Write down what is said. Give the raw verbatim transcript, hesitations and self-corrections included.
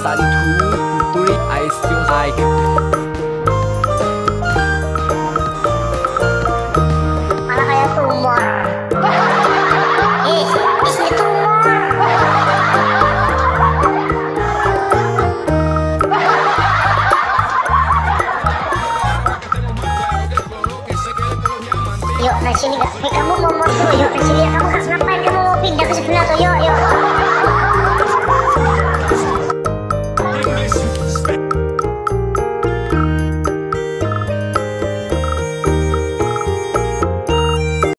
satu, three, I still like. Malah kayak tumor. Eh, isinya tumor. Yuk, nah sini gak? Eh, kamu mau mau tuh, yuk ke sini. Kamu harus ngapain? Kamu mau pindah ke sebelah tuh, yuk, yuk.